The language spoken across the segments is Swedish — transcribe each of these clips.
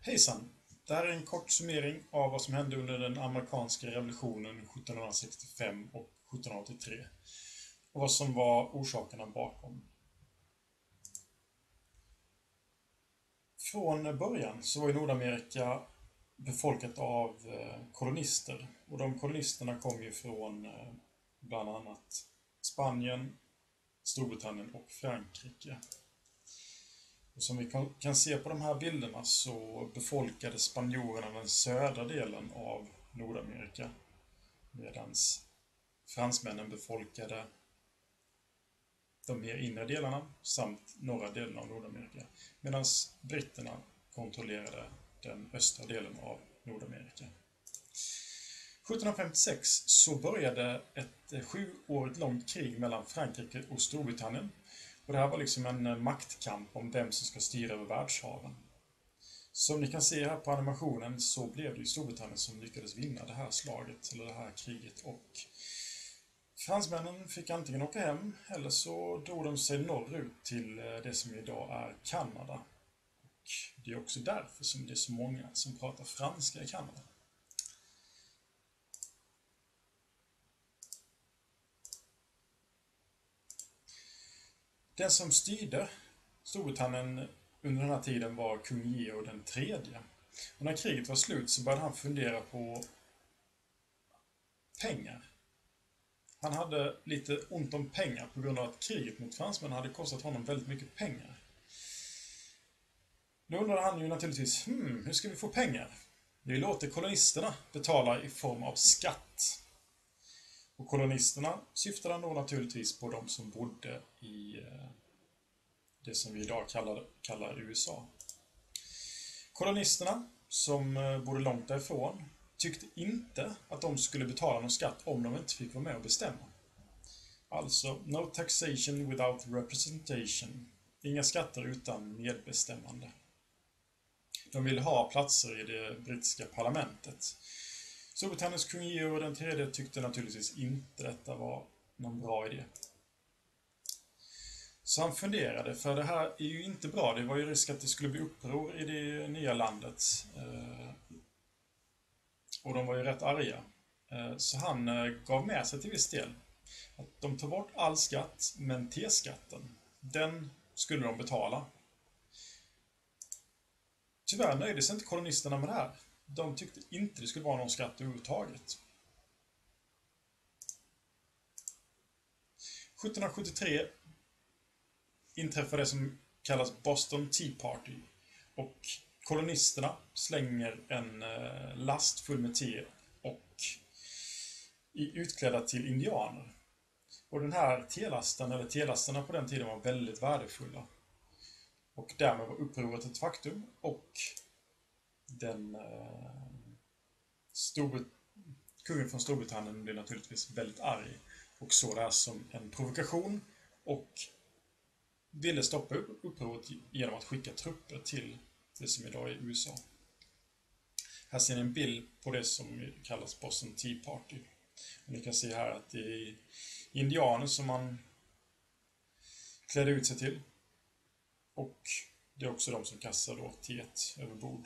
Hejsan! Det här är en kort summering av vad som hände under den amerikanska revolutionen 1765 och 1783 och vad som var orsakerna bakom. Från början så var ju Nordamerika befolkat av kolonister, och de kolonisterna kom ju från bland annat Spanien, Storbritannien och Frankrike. Och som vi kan se på de här bilderna så befolkade spanjorerna den södra delen av Nordamerika, medan fransmännen befolkade de mer inre delarna samt norra delen av Nordamerika, medan britterna kontrollerade den östra delen av Nordamerika. 1756 så började ett 7-årigt långt krig mellan Frankrike och Storbritannien. Och det här var liksom en maktkamp om vem som ska styra över världshaven. Som ni kan se här på animationen så blev det ju Storbritannien som lyckades vinna det här slaget, eller det här kriget. Och fransmännen fick antingen åka hem, eller så drog de sig norrut till det som idag är Kanada. Och det är också därför som det är så många som pratar franska i Kanada. Den som styrde Storbritannien under den här tiden var kung Georg den tredje. Och när kriget var slut så började han fundera på pengar. Han hade lite ont om pengar på grund av att kriget mot fransmännen hade kostat honom väldigt mycket pengar. Då undrade han ju naturligtvis, hur ska vi få pengar? Vi låter kolonisterna betala i form av skatt. Och kolonisterna syftade då naturligtvis på de som bodde i det som vi idag kallar USA. Kolonisterna, som bodde långt därifrån, tyckte inte att de skulle betala någon skatt om de inte fick vara med och bestämma. Alltså, no taxation without representation. Inga skatter utan medbestämmande. De ville ha platser i det brittiska parlamentet. Storbritanniens kung Georg den tredje tyckte naturligtvis inte detta var någon bra idé. Så han funderade, för det här är ju inte bra. Det var ju risk att det skulle bli uppror i det nya landet. Och de var ju rätt arga. Så han gav med sig till viss del. Att de tar bort all skatt, men T-skatten, den skulle de betala. Tyvärr nöjde sig inte kolonisterna med det här. De tyckte inte det skulle vara någon skatt överhuvudtaget. 1773 inträffade det som kallas Boston Tea Party. Och kolonisterna slänger en last full med te och är utklädda till indianer. Och den här telasten, eller telasterna på den tiden, var väldigt värdefulla. Och därmed var upproret ett faktum, och den kungen från Storbritannien blev naturligtvis väldigt arg och såg det här som en provokation och ville stoppa upproret genom att skicka trupper till det som idag är USA. Här ser ni en bild på det som kallas Boston Tea Party. Och ni kan se här att det är indianer som man klädde ut sig till. Och det är också de som kastar då teet över bord.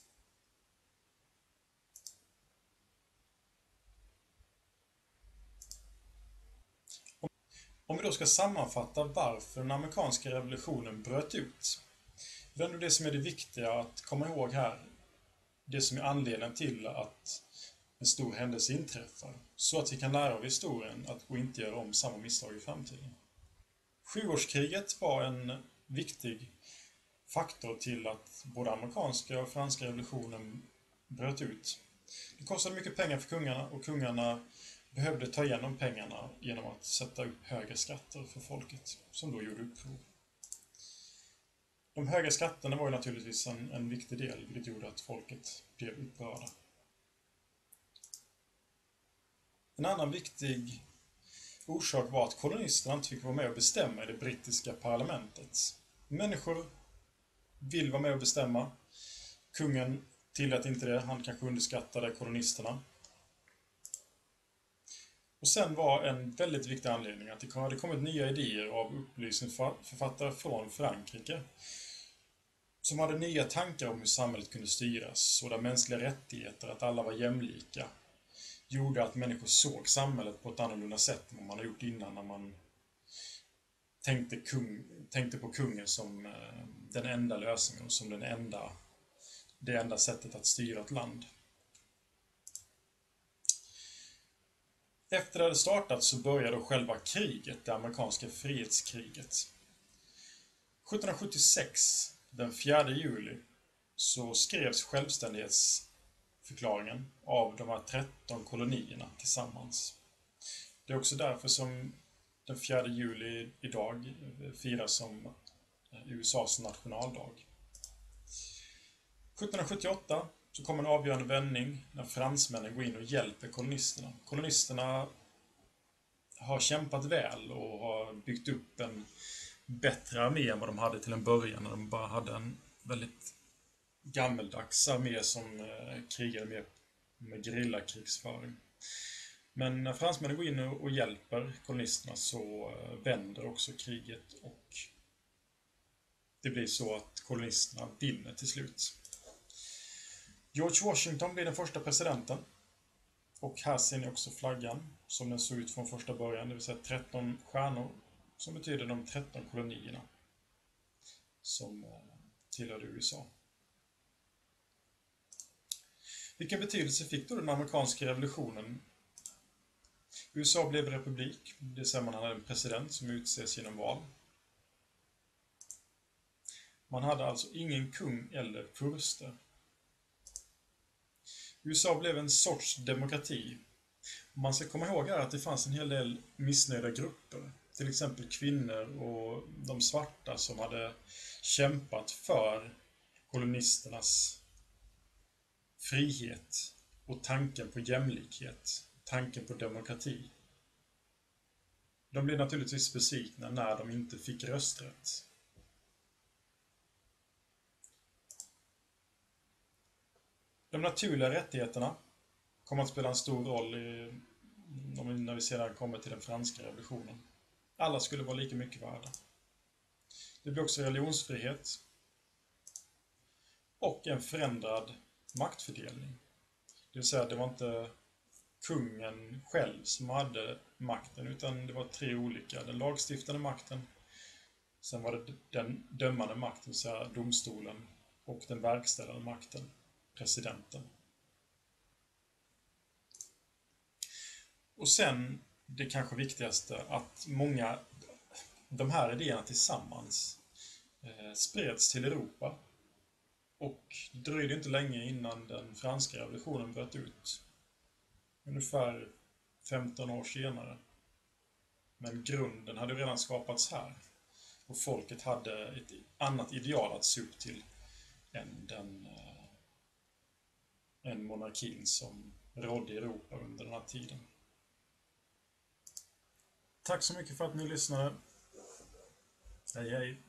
Om vi då ska sammanfatta varför den amerikanska revolutionen bröt ut. Det är ändå det som är det viktiga att komma ihåg här. Det som är anledningen till att en stor händelse inträffar. Så att vi kan lära av historien att inte göra om samma misstag i framtiden. Sjuårskriget var en viktig faktor till att både amerikanska och franska revolutionen bröt ut. Det kostade mycket pengar för kungarna, och kungarna behövde ta igen de pengarna genom att sätta upp höga skatter för folket, som då gjorde uppror. De höga skatterna var ju naturligtvis en viktig del, vilket gjorde att folket blev upprörda. En annan viktig orsak var att kolonisterna inte fick vara med och bestämma i det brittiska parlamentet. Människor vill vara med och bestämma. Kungen tillät inte det, han kanske underskattade kolonisterna. Och sen var en väldigt viktig anledning att det hade kommit nya idéer av upplysningsförfattare från Frankrike som hade nya tankar om hur samhället kunde styras och där mänskliga rättigheter, att alla var jämlika, gjorde att människor såg samhället på ett annorlunda sätt än vad man har gjort innan när man tänkte på kungen som den enda lösningen och som det enda sättet att styra ett land. Efter det hade startat så började själva kriget, det amerikanska frihetskriget. 1776, den 4 juli, så skrevs självständighetsförklaringen av de här 13 kolonierna tillsammans. Det är också därför som den 4 juli idag firas som USAs nationaldag. 1778 så kommer en avgörande vändning när fransmännen går in och hjälper kolonisterna. Kolonisterna har kämpat väl och har byggt upp en bättre armé än vad de hade till en början, när de bara hade en väldigt gammeldags armé som krigade med gerillakrigsföring. Men när fransmännen går in och hjälper kolonisterna så vänder också kriget och det blir så att kolonisterna vinner till slut. George Washington blir den första presidenten. Och här ser ni också flaggan som den såg ut från första början, det vill säga 13 stjärnor som betyder de 13 kolonierna som tillhörde USA. Vilken betydelse fick då den amerikanska revolutionen? USA blev republik, det vill säga man hade en president som utses genom val. Man hade alltså ingen kung eller furste. USA blev en sorts demokrati. Man ska komma ihåg här att det fanns en hel del missnöjda grupper. Till exempel kvinnor och de svarta som hade kämpat för kolonisternas frihet och tanken på jämlikhet, tanken på demokrati. De blev naturligtvis besvikna när de inte fick rösträtt. De naturliga rättigheterna kommer att spela en stor roll när vi sedan kommer till den franska revolutionen. Alla skulle vara lika mycket värda. Det blir också religionsfrihet och en förändrad maktfördelning. Det vill säga att det var inte kungen själv som hade makten, utan det var 3 olika. Den lagstiftande makten, sen var det den dömande makten, så här domstolen, och den verkställande makten, presidenten. Och sen det kanske viktigaste, att de här idéerna tillsammans spreds till Europa. Och det dröjde inte länge innan den franska revolutionen bröt ut. Ungefär 15 år senare. Men grunden hade redan skapats här. Och folket hade ett annat ideal att se upp till än monarkin som rådde i Europa under den här tiden. Tack så mycket för att ni lyssnade. Hej hej!